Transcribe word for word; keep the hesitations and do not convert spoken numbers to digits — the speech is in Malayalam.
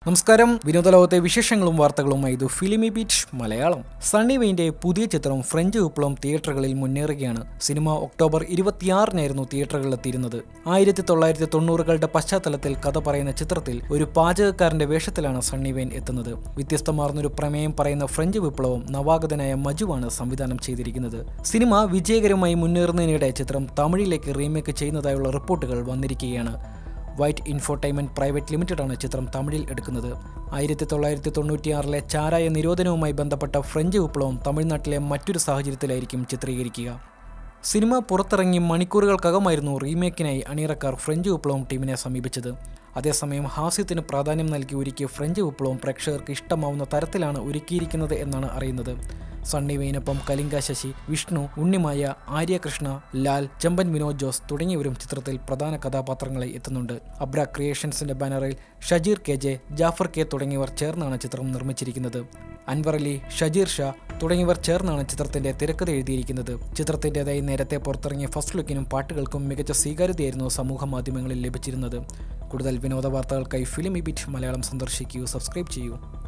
നമസ്കാരം. വിനോദലോകത്തെ വിശേഷങ്ങളും വാർത്തകളുമായി ഇത് ഫിലിമി ബീറ്റ് മലയാളം. സണ്ണി വെയിന്റെ പുതിയ ചിത്രം ഫ്രഞ്ച് വിപ്ലവം തിയേറ്ററുകളിൽ മുന്നേറുകയാണ്. സിനിമ ഒക്ടോബർ ഇരുപത്തിയാറിനായിരുന്നു തിയേറ്ററുകളിലെത്തിയിരുന്നത്. ആയിരത്തി തൊള്ളായിരത്തി തൊണ്ണൂറുകളുടെ പശ്ചാത്തലത്തിൽ കഥ പറയുന്ന ചിത്രത്തിൽ ഒരു പാചകക്കാരന്റെ വേഷത്തിലാണ് സണ്ണി വെയിൻ എത്തുന്നത്. വ്യത്യസ്തമാർന്നൊരു പ്രമേയം പറയുന്ന ഫ്രഞ്ച് വിപ്ലവം നവാഗതനായ മജുവാണ് സംവിധാനം ചെയ്തിരിക്കുന്നത്. സിനിമ വിജയകരമായി മുന്നേറുന്നതിനിടെ ചിത്രം തമിഴിലേക്ക് റീമേക്ക് ചെയ്യുന്നതായുള്ള റിപ്പോർട്ടുകൾ വന്നിരിക്കുകയാണ്. വൈറ്റ് ഇൻഫോടൈൻമെന്റ് പ്രൈവറ്റ് ലിമിറ്റഡാണ് ചിത്രം തമിഴിൽ എടുക്കുന്നത്. ആയിരത്തി തൊള്ളായിരത്തി തൊണ്ണൂറ്റിയാറിലെ ചാരായ നിരോധനവുമായി ബന്ധപ്പെട്ട ഫ്രഞ്ച് വിപ്ലവം തമിഴ്നാട്ടിലെ മറ്റൊരു സാഹചര്യത്തിലായിരിക്കും ചിത്രീകരിക്കുക. സിനിമ പുറത്തിറങ്ങി മണിക്കൂറുകൾക്കകമായിരുന്നു റീമേക്കിനായി അണിയറക്കാർ ഫ്രഞ്ച് വിപ്ലവം ടീമിനെ സമീപിച്ചത്. അതേസമയം ഹാസ്യത്തിന് പ്രാധാന്യം നൽകി ഒരുക്കിയ ഫ്രഞ്ച് വിപ്ലവം പ്രേക്ഷകർക്ക് ഇഷ്ടമാവുന്ന തരത്തിലാണ് ഒരുക്കിയിരിക്കുന്നത് എന്നാണ് അറിയുന്നത്. സണ്ണി വെയിനൊപ്പം കലിംഗ ശശി, വിഷ്ണു, ഉണ്ണിമായ, ആര്യകൃഷ്ണ, ലാൽ, ചെമ്പൻ വിനോദ് ജോസ് തുടങ്ങിയവരും ചിത്രത്തിൽ പ്രധാന കഥാപാത്രങ്ങളായി എത്തുന്നുണ്ട്. അബ്ര ക്രിയേഷൻസിന്റെ ബാനറിൽ Shajeer K J, Jafar K തുടങ്ങിയവർ ചേർന്നാണ് ചിത്രം നിർമ്മിച്ചിരിക്കുന്നത്. അൻവർ അലി, ഷജീർ ഷാ തുടങ്ങിയവർ ചേർന്നാണ് ചിത്രത്തിന്റെ തിരക്കഥ എഴുതിയിരിക്കുന്നത്. ചിത്രത്തിൻ്റെതായി നേരത്തെ പുറത്തിറങ്ങിയ ഫസ്റ്റ് ലുക്കിനും പാട്ടുകൾക്കും മികച്ച സ്വീകാര്യതയായിരുന്നു സമൂഹ മാധ്യമങ്ങളിൽ ലഭിച്ചിരുന്നത്. കൂടുതൽ വിനോദ വാർത്തകൾക്കായി ഫിലിമി ബീറ്റ് മലയാളം സന്ദർശിക്കൂ, സബ്സ്ക്രൈബ് ചെയ്യൂ.